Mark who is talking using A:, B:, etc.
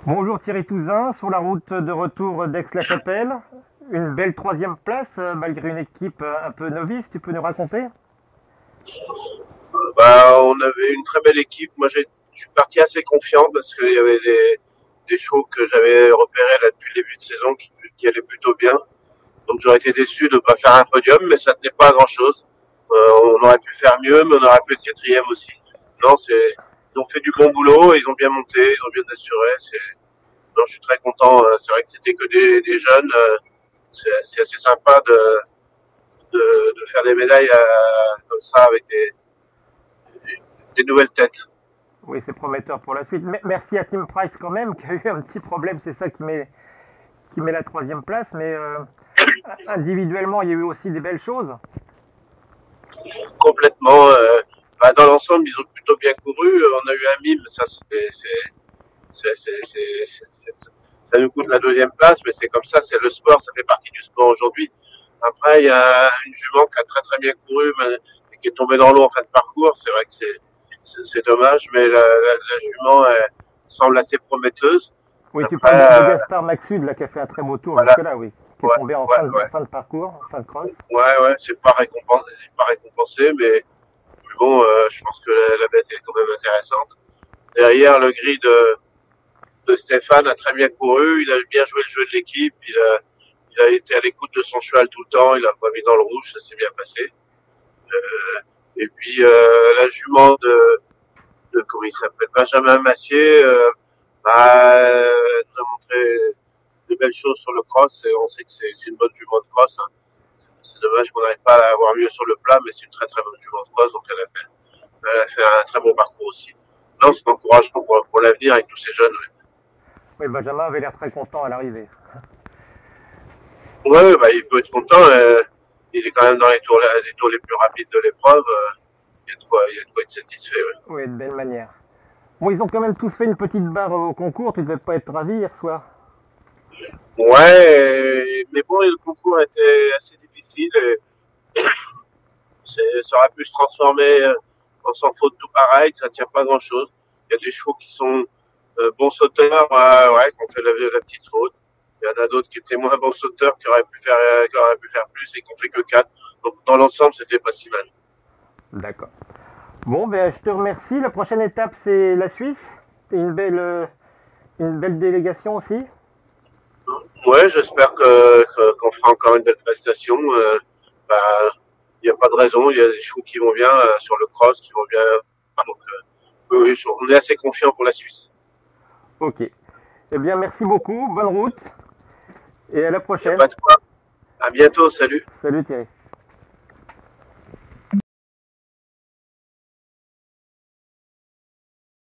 A: Bonjour Thierry Touzin, sur la route de retour d'Aix-la-Chapelle. Une belle troisième place, malgré une équipe un peu novice, tu peux nous raconter?
B: On avait une très belle équipe. Je suis parti assez confiant parce qu'il y avait des chevaux que j'avais repérés là depuis le début de saison qui allaient plutôt bien. Donc j'aurais été déçu de ne pas faire un podium, mais ça tenait pas à grand chose. On aurait pu faire mieux, mais on aurait pu être quatrième aussi. Non, ils ont fait du bon boulot, ils ont bien monté, ils ont bien assuré. Non, je suis très content. C'est vrai que c'était que des jeunes. C'est assez sympa de faire des médailles comme ça avec des nouvelles têtes.
A: Oui, c'est prometteur pour la suite. Merci à Tim Price quand même, qui a eu un petit problème, c'est ça qui met la troisième place. Mais individuellement, il y a eu aussi des belles choses.
B: Complètement. Dans l'ensemble, ils ont plutôt bien couru. On a eu un mime, ça nous coûte la deuxième place, mais c'est comme ça, c'est le sport, ça fait partie du sport aujourd'hui. Après, il y a une jument qui a très très bien couru, mais qui est tombée dans l'eau en fin de parcours. C'est vrai que c'est dommage, mais la jument elle, semble assez prometteuse.
A: Oui, tu
B: Après,
A: parles de Gaspard Maxud, là, qui a fait un très beau tour
B: voilà,
A: jusque-là, oui. Qui est
B: ouais,
A: tombé en
B: ouais,
A: en
B: ouais,
A: fin de parcours, en fin de cross.
B: ouais, c'est pas récompensé, mais bon, je pense que la bête est quand même intéressante. Derrière, le gris de Stéphane a très bien couru, il a bien joué le jeu de l'équipe, il a été à l'écoute de son cheval tout le temps, il a pas mis dans le rouge, ça s'est bien passé. Et puis la jument de comment il s'appelle, Benjamin Massier, nous a montré de belles choses sur le cross et on sait que c'est une bonne jument de cross. Hein. C'est dommage qu'on n'arrive pas à avoir mieux sur le plat, mais c'est une très très bonne jument de cross, donc elle a fait un très bon parcours aussi. Non, c'est encourageant pour l'avenir avec tous ces jeunes.
A: Oui, Benjamin avait l'air très content à l'arrivée.
B: Ouais, bah, il peut être content. Il est quand même dans les tours les plus rapides de l'épreuve. Il y a de quoi être satisfait. Ouais,
A: Oui, de belle manière. Bon, ils ont quand même tous fait une petite barre au concours, tu devais pas être ravi hier soir.
B: mais bon, le concours était assez difficile. Ça aurait pu se transformer en sans faute tout pareil. Ça tient pas grand-chose. Il y a des chevaux qui sont bons sauteurs, ouais, qui ont fait la petite faute. Il y en a d'autres qui étaient moins bons sauteurs, qui auraient pu faire plus et qui ont fait que 4. Donc dans l'ensemble, c'était pas si mal.
A: D'accord. Bon, ben, je te remercie. La prochaine étape, c'est la Suisse. C'est une belle délégation aussi.
B: Ouais, j'espère qu'on fera encore une belle prestation. Bah, il n'y a pas de raison. Il y a des chevaux qui vont bien sur le cross, qui vont bien. Donc, oui, on est assez confiant pour la Suisse.
A: Ok. Eh bien, merci beaucoup. Bonne route et à la
B: Il n'y a
A: prochaine.
B: pas de quoi. À bientôt. Salut.
A: Salut Thierry.